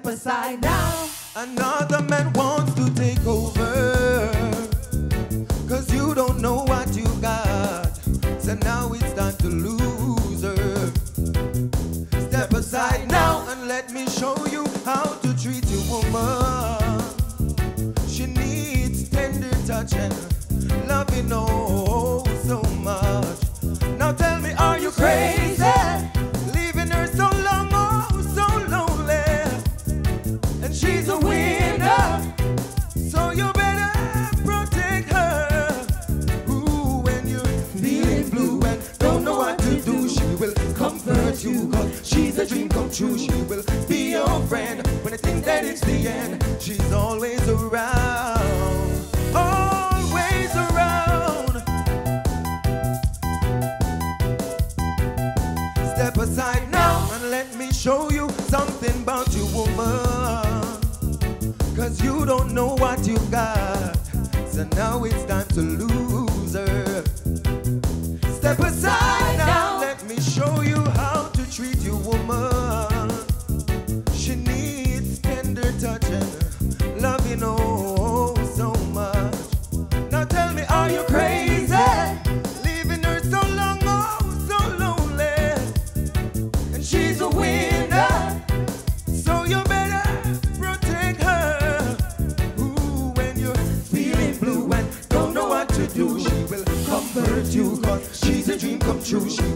aside now. Another man wants to take over, 'cause you don't know what you got. So now it's time to lose her. Step aside now and let me show you how to treat your woman. She needs tender touch and loving, oh so much. Now tell me, are you crazy? Leaving her so long, oh so lonely. And she's a winner, so you better protect her. Ooh, when you're feeling blue and don't know what to do, she will comfort you, 'cause she's a dream come true. She will be your friend when you think that it's the end. She's always around, always around. Step aside now and let me show you something about you, woman, 'cause you don't know what you got. So now it's time to lose her. Step aside now, let me show you how to treat you, woman. She needs tender touch and loving, oh so much. Now tell me, are you crazy? Leaving her so long, oh so lonely. And she's a winner, so you better protect her. Ooh, when you're feeling blue and don't know what to do, she will comfort you, 'cause she's a dream come true. She